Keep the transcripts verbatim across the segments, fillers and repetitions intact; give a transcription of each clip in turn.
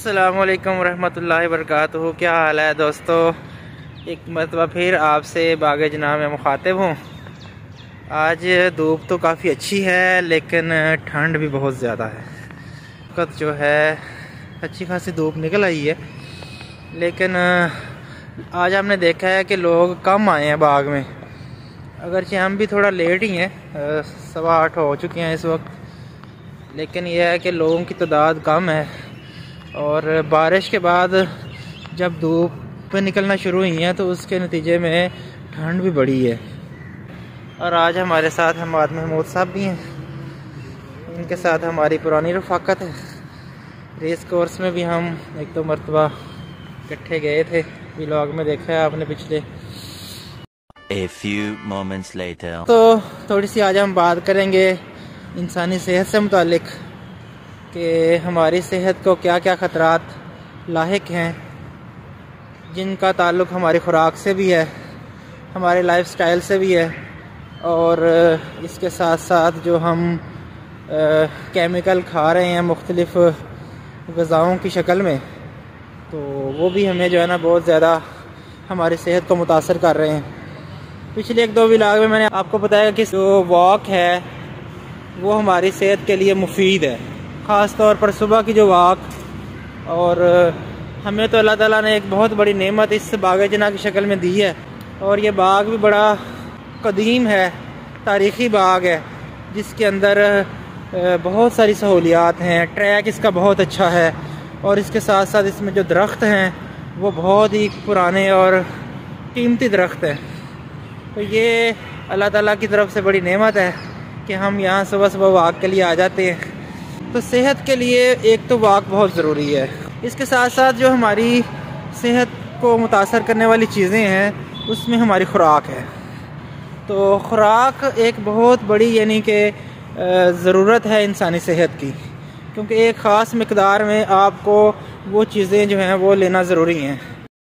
अस्सलामुअलैकुम रहमतुल्लाहि वबरकातुहू। क्या हाल है दोस्तों, एक मरतबा फिर आपसे बाग़े जनाब में मुखातिब हूँ। आज धूप तो काफ़ी अच्छी है लेकिन ठंड भी बहुत ज़्यादा है। वक्त जो है अच्छी खासी धूप निकल आई है, लेकिन आज हमने देखा है कि लोग कम आए हैं बाग में। अगरचे हम भी थोड़ा लेट ही हैं, सवा आठ हो चुके हैं इस वक्त, लेकिन यह है कि लोगों की तादाद कम है। और बारिश के बाद जब धूप निकलना शुरू हुई है तो उसके नतीजे में ठंड भी बढ़ी है। और आज हमारे साथ हमाद महमूद साहब भी हैं, इनके साथ हमारी पुरानी रफ़ाकत है। रेस कोर्स में भी हम एक दो मरतबा इकट्ठे गए थे, व्लॉग में देखा है आपने पिछले। A few moments later. तो थोड़ी सी आज हम बात करेंगे इंसानी सेहत से मुतालिक कि हमारी सेहत को क्या क्या ख़तरात लाहिक हैं, जिनका ताल्लुक़ हमारी ख़ुराक से भी है, हमारे लाइफस्टाइल से भी है, और इसके साथ साथ जो हम आ, केमिकल खा रहे हैं मुख्तलिफ़ ग़िज़ाओं की शक्ल में, तो वो भी हमें जो है ना बहुत ज़्यादा हमारी सेहत को मुतासर कर रहे हैं। पिछले एक दो व्लॉग में मैंने आपको बताया कि जो वॉक है वो हमारी सेहत के लिए मुफीद है, ख़ास तौर पर सुबह की जो वॉक। और हमें तो अल्लाह ताला ने एक बहुत बड़ी नेमत इस बाग़ जना की शक्ल में दी है, और ये बाग भी बड़ा कदीम है, तारीख़ी बाग है, जिसके अंदर बहुत सारी सहूलियात हैं। ट्रैक इसका बहुत अच्छा है, और इसके साथ साथ इसमें जो दरख्त हैं वो बहुत ही पुराने और कीमती दरख्त हैं। तो ये अल्लाह ताला की तरफ से बड़ी नेमत है कि हम यहाँ सुबह सुबह वॉक के लिए आ जाते हैं। तो सेहत के लिए एक तो वॉक बहुत ज़रूरी है, इसके साथ साथ जो हमारी सेहत को मुतासर करने वाली चीज़ें हैं उसमें हमारी ख़ुराक है। तो ख़ुराक एक बहुत बड़ी यानी कि ज़रूरत है इंसानी सेहत की, क्योंकि एक ख़ास मकदार में आपको वो चीज़ें जो हैं वो लेना ज़रूरी हैं।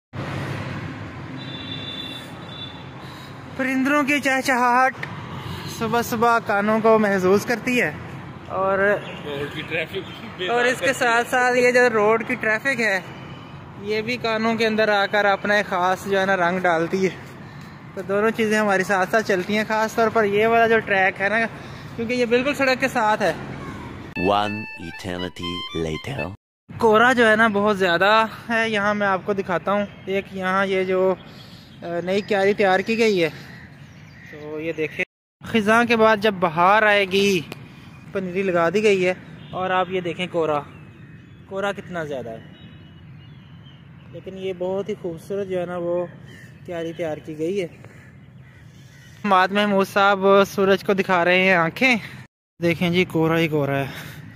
परिंदों की चहचहाहट सुबह सुबह कानों को महसूस करती है, और रोड की ट्रैफिक और इसके साथ साथ ये जो रोड की ट्रैफिक है ये भी कानों के अंदर आकर अपना एक ख़ास जो है ना रंग डालती है। तो दोनों चीज़ें हमारे साथ साथ चलती हैं, ख़ास तौर पर ये वाला जो ट्रैक है ना, क्योंकि ये बिल्कुल सड़क के साथ है। One eternity later. कोहरा जो है ना बहुत ज़्यादा है यहाँ, मैं आपको दिखाता हूँ। एक यहाँ ये जो नई क्यारी तैयार की गई है, तो ये देखें, ख़िज़ां के बाद जब बहार आएगी पनीरी लगा दी गई है, और आप ये देखें कोहरा कोहरा कितना ज़्यादा है, लेकिन ये बहुत ही खूबसूरत जो है ना वो क्यारी तैयार की गई है। हमाद महमूद साहब सूरज को दिखा रहे हैं आंखें, देखें जी कोहरा ही कोहरा है।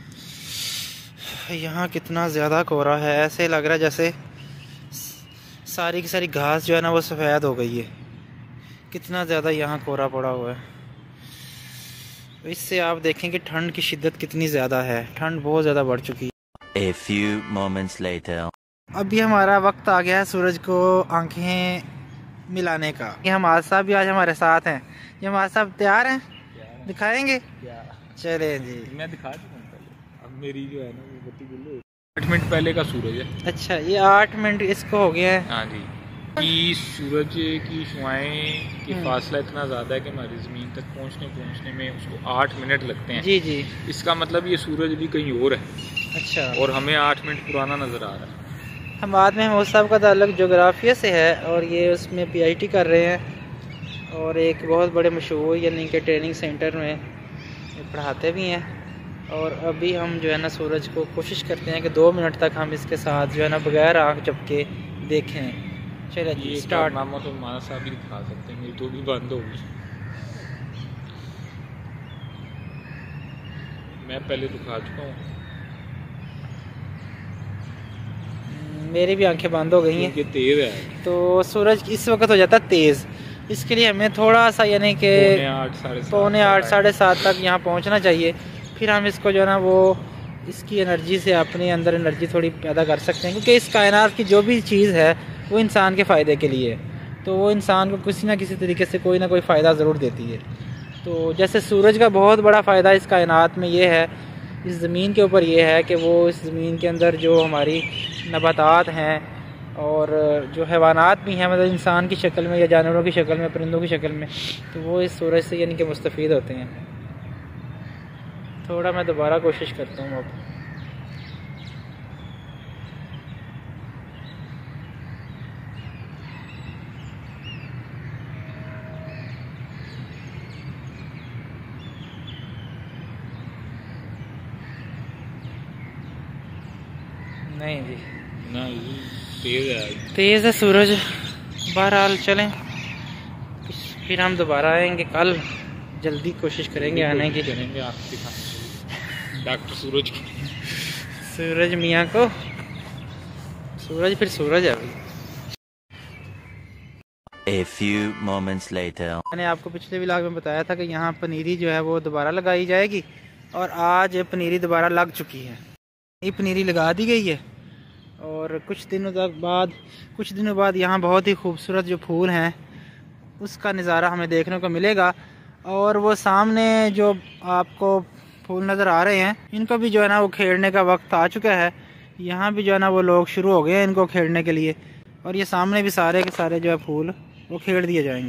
यहाँ कितना ज़्यादा कोहरा है, ऐसे लग रहा है जैसे सारी की सारी घास जो है ना वो सफ़ेद हो गई है, कितना ज़्यादा यहाँ कोहरा पड़ा हुआ है। तो इससे आप देखें कि ठंड की शिद्दत कितनी ज़्यादा है, ठंड बहुत ज़्यादा बढ़ चुकी है। A few moments later. अभी हमारा वक्त आ गया है सूरज को आंखें मिलाने का। ये हमारे साहब भी आज हमारे साथ हैं। ये हमारे साहब तैयार हैं, दिखाएंगे? चले जी, मैं दिखा चुका हूं पहले। अब मेरी जो है ना वो बत्ती गुल्लू आठ मिनट पहले का सूरज है। अच्छा, ये आठ मिनट इसको हो गया है। हाँ जी, कि सूरज की शुआएं की फासला इतना ज़्यादा है कि हमारी ज़मीन तक पहुंचने पहुंचने में उसको आठ मिनट लगते हैं। जी जी, इसका मतलब ये सूरज भी कहीं और है। अच्छा, और हमें आठ मिनट पुराना नज़र आ रहा है। हमाद महमूद साहब का ताल्लुक जोग्राफिया से है, और ये उसमें पीएचडी कर रहे हैं, और एक बहुत बड़े मशहूर यानी कि ट्रेनिंग सेंटर में पढ़ाते भी हैं। और अभी हम जो है ना सूरज को कोशिश करते हैं कि दो मिनट तक हम इसके साथ जो है ना बगैर आँख झपके देखें। चलिए जी, स्टार्ट। नामा तो हमारा साहब भी दिखा सकते हैं, मेरी तो भी बंद होगी। मैं पहले दिखा चुका हूँ, मेरी भी आंखें बंद हो गई हैं। ये तेज है, तो सूरज इस वक्त हो जाता है तेज़, इसके लिए हमें थोड़ा सा यानी कि पौने आठ साढ़े सात तक यहाँ पहुँचना चाहिए। फिर हम इसको जो है ना वो इसकी एनर्जी से अपने अंदर एनर्जी थोड़ी पैदा कर सकते हैं, क्योंकि इस कायनात की जो भी चीज़ है वो इंसान के फ़ायदे के लिए है, तो वो इंसान को किसी ना किसी तरीके से कोई ना कोई फ़ायदा ज़रूर देती है। तो जैसे सूरज का बहुत बड़ा फ़ायदा इस कायनात में ये है, इस ज़मीन के ऊपर ये है कि वो इस ज़मीन के अंदर जो हमारी नबातात हैं और जो हैवानात भी हैं, मतलब इंसान की शक्ल में या जानवरों की शक्ल में, परिंदों की शक्ल में, तो वो इस सूरज से यानी कि मुस्तफ़ीद होते हैं। थोड़ा मैं दोबारा कोशिश करता हूँ अब। नहीं जी, ना तेज है, तेज़ है सूरज। बहरहाल चलें, फिर हम दोबारा आएंगे कल, जल्दी कोशिश करेंगे आने की। करेंगे आपके दिखाने डॉक्टर सूरज की, सूरज मियाँ को। सूरज फिर सूरज है अभी। A few moments later. मैंने आपको पिछले व्लॉग में बताया था कि यहाँ पनीरी जो है वो दोबारा लगाई जाएगी, और आज पनीरी दोबारा लग चुकी है। ये पनीरी लगा दी गई है और कुछ दिनों तक बाद कुछ दिनों बाद यहाँ बहुत ही खूबसूरत जो फूल हैं उसका नज़ारा हमें देखने को मिलेगा। और वो सामने जो आपको फूल नज़र आ रहे हैं, इनको भी जो है ना वो खेड़ने का वक्त आ चुका है। यहाँ भी जो है ना वो लोग शुरू हो गए हैं इनको खेड़ने के लिए, और ये सामने भी सारे के सारे जो है फूल वो खेड़ दिए जाएंगे।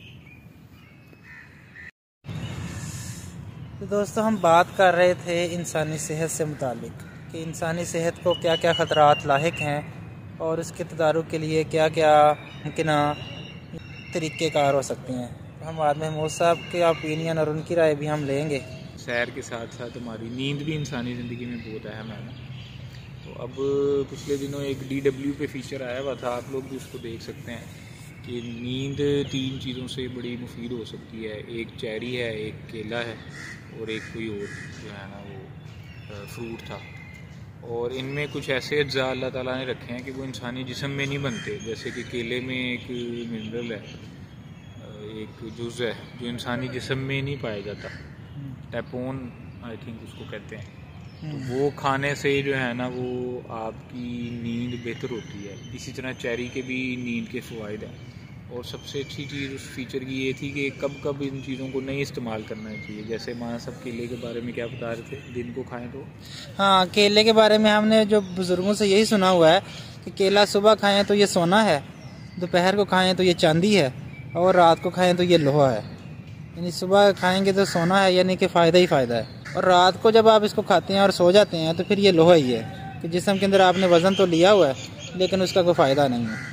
तो दोस्तों, हम बात कर रहे थे इंसानी सेहत से मुतालिक कि इंसानी सेहत को क्या क्या ख़तरात लाहिक हैं और उसके तदारुक के लिए क्या क्या मुमकिन तरीक़ेकार हो सकते हैं। तो हम बाद में महमूद साहब के ओपिनियन और उनकी राय भी हम लेंगे। सैर के साथ साथ हमारी नींद भी इंसानी ज़िंदगी में बहुत अहम है ना। तो अब पिछले दिनों एक डी डब्ल्यू पे फीचर आया हुआ था, आप लोग भी उसको देख सकते हैं कि नींद तीन चीज़ों से बड़ी मुफीद हो सकती है। एक चेरी है, एक केला है और एक कोई और जो है ना वो फ्रूट था। और इनमें कुछ ऐसे अज्जा अल्लाह ताला ने रखे हैं कि वो इंसानी जिस्म में नहीं बनते। जैसे कि केले में एक मिनरल है, एक जुज़ है जो इंसानी जिस्म में नहीं पाया जाता, टैपोन आई थिंक उसको कहते हैं। तो वो खाने से जो है ना वो आपकी नींद बेहतर होती है। इसी तरह चेरी के भी नींद के फ़वाइद हैं। और सबसे अच्छी चीज़ उस फीचर की ये थी कि कब कब इन चीज़ों को नहीं इस्तेमाल करना चाहिए। जैसे माँ सब केले के बारे में क्या बता रहे थे, दिन को खाएं तो। हाँ, केले के बारे में हमने जो बुज़ुर्गों से यही सुना हुआ है कि केला सुबह खाएं तो ये सोना है, दोपहर को खाएं तो ये चांदी है, और रात को खाएं तो ये लोहा है। यानी सुबह खाएंगे तो सोना है, यानी कि फ़ायदा ही फ़ायदा है, और रात को जब आप इसको खाते हैं और सो जाते हैं तो फिर ये लोहा ही है कि जिस्म के अंदर आपने वज़न तो लिया हुआ है लेकिन उसका कोई फ़ायदा नहीं है।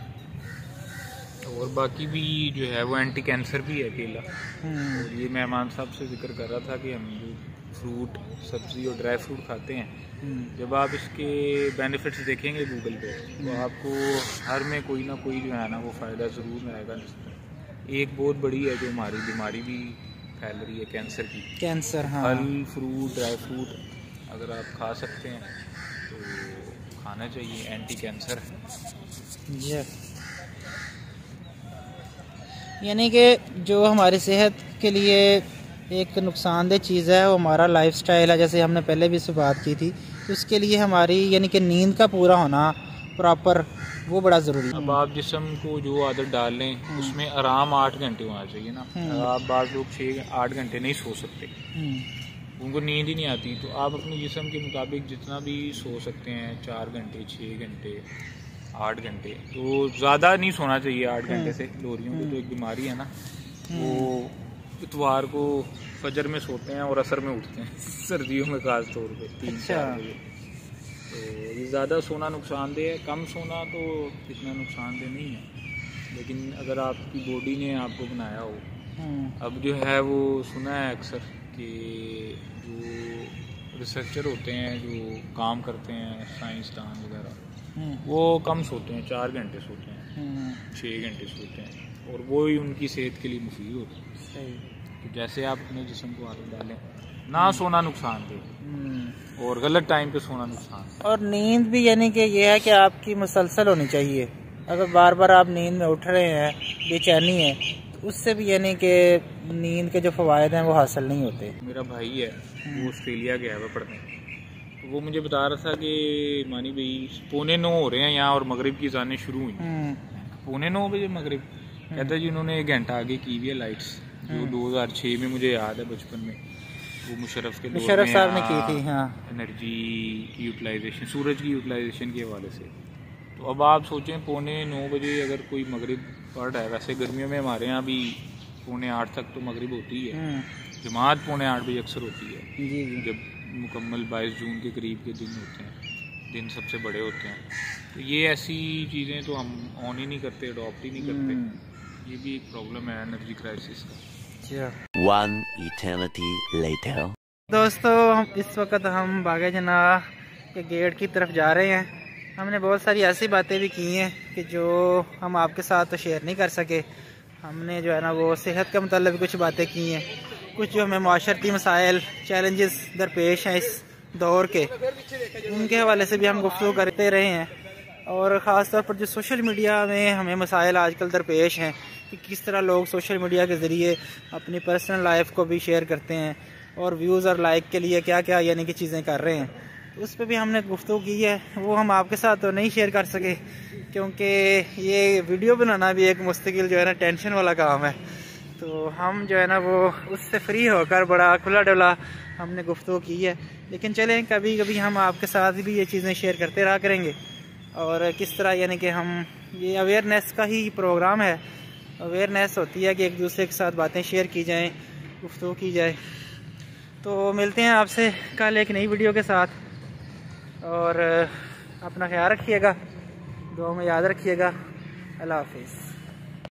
और बाकी भी जो है वो एंटी कैंसर भी है केला। और ये मेहमान साहब से जिक्र कर रहा था कि हम जो फ्रूट, सब्ज़ी और ड्राई फ्रूट खाते हैं, जब आप इसके बेनिफिट्स देखेंगे गूगल पे तो आपको हर में कोई ना कोई जो है ना वो फ़ायदा ज़रूर आएगा। एक बहुत बड़ी है जो हमारी बीमारी भी फैल रही है, कैंसर की। कैंसर, हाँ। फल, फ्रूट, ड्राई फ्रूट अगर आप खा सकते हैं तो खाना चाहिए, एंटी कैंसर है। जी, यानी कि जो हमारी सेहत के लिए एक नुकसानदेह चीज़ है वो हमारा लाइफस्टाइल है। जैसे हमने पहले भी इससे बात की थी, तो उसके लिए हमारी यानी कि नींद का पूरा होना प्रॉपर वो बड़ा ज़रूरी है। अब आप जिस्म को जो आदत डाल लें उसमें आराम आठ घंटे होना चाहिए ना। आप बाज़ लोग छः आठ घंटे नहीं सो सकते, उनको नींद ही नहीं आती। तो आप अपने जिस्म के मुताबिक जितना भी सो सकते हैं, चार घंटे, छः घंटे, आठ घंटे, तो ज़्यादा नहीं सोना चाहिए आठ घंटे से। लोरियों की जो एक बीमारी है ना, वो इतवार को फजर में सोते हैं और असर में उठते हैं सर्दियों में खास तौर पे तीन चार बजे। तो ये ज़्यादा सोना नुकसानदेह है। कम सोना तो इतना नुकसानदेह नहीं है, लेकिन अगर आपकी बॉडी ने आपको बनाया हो। अब जो है वो सुना है अक्सर कि जो रिसर्चर होते हैं, जो काम करते हैं, साइंसदान वगैरह, वो कम सोते हैं, चार घंटे सोते हैं, छः घंटे सोते हैं, और वो ही उनकी सेहत के लिए मुफीद होता है। सही। तो जैसे आप अपने जिस्म को आदत डालें, ना सोना नुकसान दे और गलत टाइम पे सोना नुकसान। और नींद भी यानी कि ये है कि आपकी मुसलसल होनी चाहिए। अगर बार बार आप नींद में उठ रहे हैं, बेचैनी है, तो उससे भी यानी कि नींद के जो फ़वायद हैं वो हासिल नहीं होते। मेरा भाई है, वो ऑस्ट्रेलिया गया हुआ पढ़ने, तो वो मुझे बता रहा था कि मानी भाई पौने नौ हो रहे हैं यहाँ और मगरिब की अज़ानें शुरू हुई। पौने नौ बजे मगरिब। कहता है जी उन्होंने एक घंटा आगे की हुई है लाइट्स, जो दो हज़ार छः में मुझे याद है बचपन में। वो मुशर्रफ के दौर मुशर्रफ में साहब ने की थी। हाँ, एनर्जी की यूटिलाइजेशन, सूरज की यूटिलाइजेशन के हवाले से। तो अब आप सोचें पौने नौ बजे अगर कोई मगरिब पढ़ रहा है, वैसे गर्मियों में हमारे यहाँ भी पौने आठ तक तो मगरिब होती है, जमात पौने आठ बजे अक्सर होती है जी जी। जब मुकम्मल बाईस जून के करीब के दिन होते हैं, दिन सबसे बड़े होते हैं। तो ये ऐसी चीज़ें तो हम ऑन ही नहीं करते, अडॉप्ट ही नहीं करते। ये भी एक प्रॉब्लम है एनर्जी क्राइसिस का। One eternity later. दोस्तों, हम इस वक्त हम बागे जना के गेट की तरफ जा रहे हैं। हमने बहुत सारी ऐसी बातें भी की हैं कि जो हम आपके साथ तो शेयर नहीं कर सके। हमने जो है ना वो सेहत के मतलब भी कुछ बातें की हैं, कुछ जो हमें माशरती मसाइल चैलेंजेस दरपेश हैं इस दौर के, उनके हवाले से भी हम गुफ्तगू करते रहे हैं। और ख़ास तौर पर जो सोशल मीडिया में हमें मसाइल आजकल दरपेश हैं कि किस तरह लोग सोशल मीडिया के ज़रिए अपनी पर्सनल लाइफ को भी शेयर करते हैं और व्यूज़ और लाइक के लिए क्या क्या यानी कि चीज़ें कर रहे हैं, उस पर भी हमने गुफ्तगू की है। वो हम आपके साथ तो नहीं शेयर कर सके क्योंकि ये वीडियो बनाना भी एक मुस्तकिल जो है ना टेंशन वाला काम है। तो हम जो है ना वो उससे फ्री होकर बड़ा खुला डुला हमने गुफ्तगू की है। लेकिन चलें, कभी कभी हम आपके साथ भी ये चीज़ें शेयर करते रहा करेंगे। और किस तरह यानी कि हम ये अवेयरनेस का ही प्रोग्राम है, अवेयरनेस होती है कि एक दूसरे के साथ बातें शेयर की जाएं, गुफ्तगू की जाए। तो मिलते हैं आपसे कल एक नई वीडियो के साथ, और अपना ख्याल रखिएगा, दुआ में याद रखिएगा। अल्लाह हाफिज़।